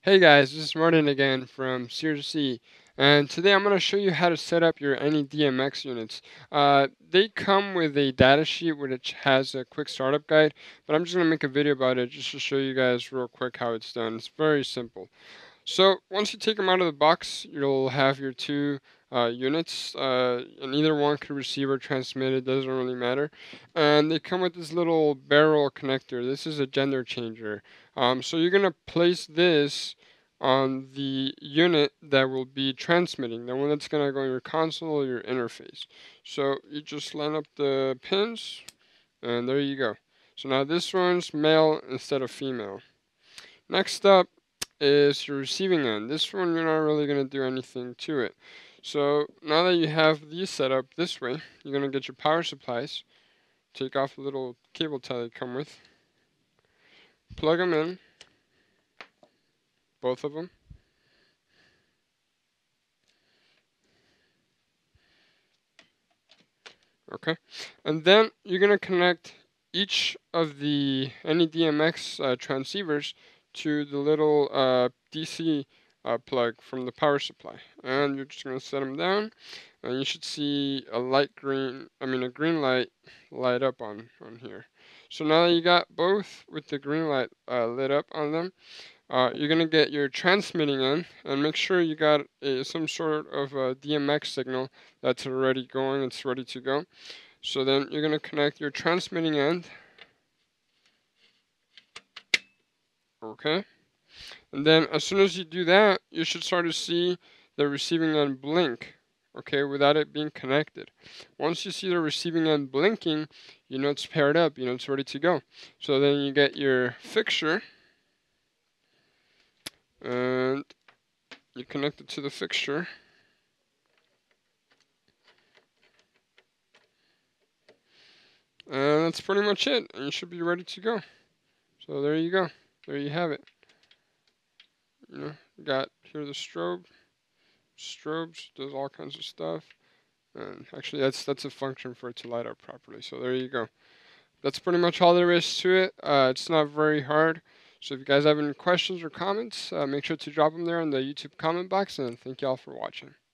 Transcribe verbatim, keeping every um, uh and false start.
Hey guys, this is Martin again from SIRS, and today I'm going to show you how to set up your anyDMX units. Uh, they come with a data sheet which has a quick startup guide, but I'm just going to make a video about it just to show you guys real quick how it's done. It's very simple. So once you take them out of the box, you'll have your two uh, units, uh, and either one could receive or transmit, it doesn't really matter. And they come with this little barrel connector. This is a gender changer. Um, so you're going to place this on the unit that will be transmitting, the one that's going to go in your console or your interface. So you just line up the pins, and there you go. So now this one's male instead of female. Next up is your receiving end. This one you're not really going to do anything to it. So now that you have these set up this way, you're going to get your power supplies, take off the little cable tie they come with, plug them in, both of them. Okay, and then you're going to connect each of the anyDMX uh, transceivers to the little uh, D C uh, plug from the power supply, and you're just going to set them down, and you should see a light green, I mean a green light light up on, on here. So now that you got both with the green light uh, lit up on them, uh, you're going to get your transmitting end, and make sure you got a, some sort of a D M X signal that's already going, it's ready to go. So then you're going to connect your transmitting end. Okay. And then as soon as you do that, you should start to see the receiving end blink, okay, without it being connected. Once you see the receiving end blinking, you know it's paired up, you know it's ready to go. So then you get your fixture, and you connect it to the fixture. And that's pretty much it, and you should be ready to go. So there you go. There you have it. You know, you got here the strobe. Strobes does all kinds of stuff. And actually, that's that's a function for it to light up properly. So there you go. That's pretty much all there is to it. Uh, it's not very hard. So if you guys have any questions or comments, uh, make sure to drop them there in the YouTube comment box. And thank you all for watching.